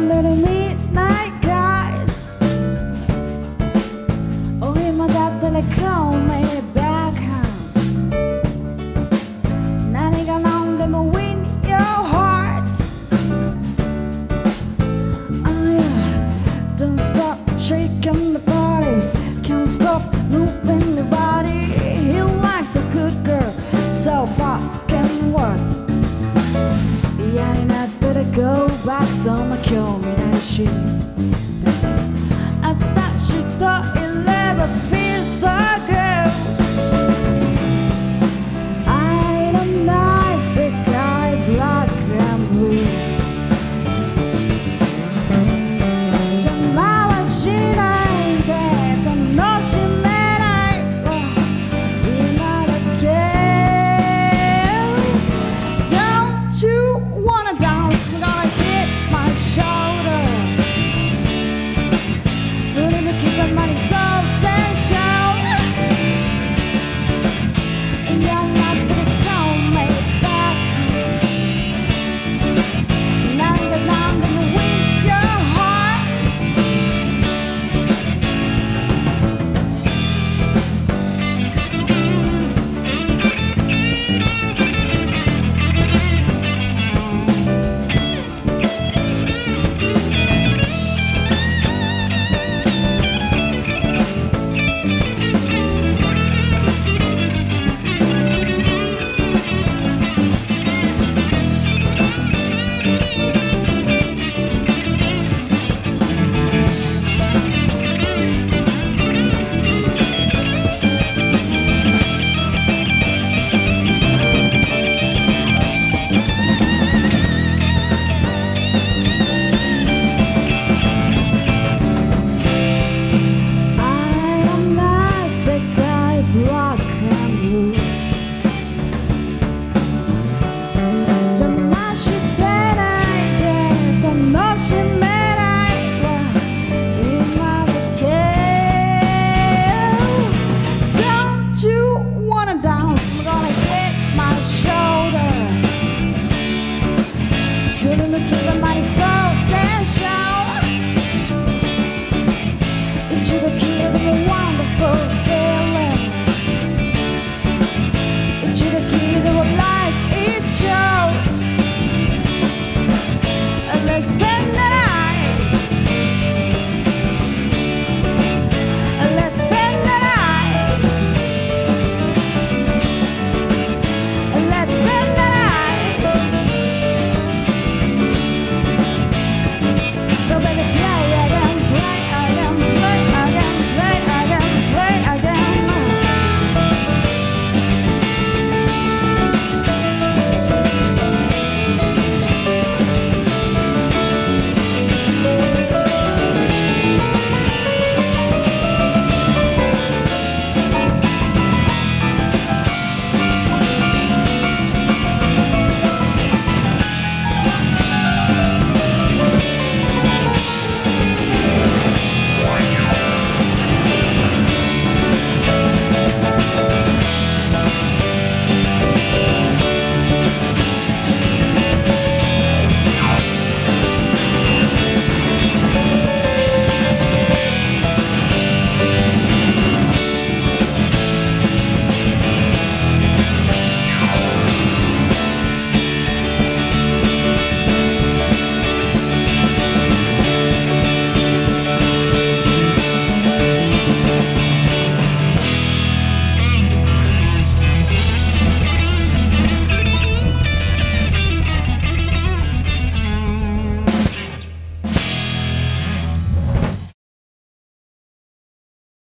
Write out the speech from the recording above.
little midnight guys お暇だったら call me back home 何が何でも win your heart Oh yeah Don't stop shaking the body Can't stop moving the body He likes a good girl So fucking what嫌になったら go back そんな興味ないし私といれば feel so good I don't know 世界 black and blue 邪魔はしないで楽しめない今だけ Don't you wanna dance I'm gonna hit my shoulder 振り向きざまに so sensual 嫌になったら call me back なんでなんでも win your heart I don't know 世界 black and blue 邪魔してないで楽しめないわ今だけ Don't you wanna dance I'm gonna hit my shoulder 振り向きざまに so sensual 一度きりでも wonderful feeling 一度きりでも life it shows Let's spend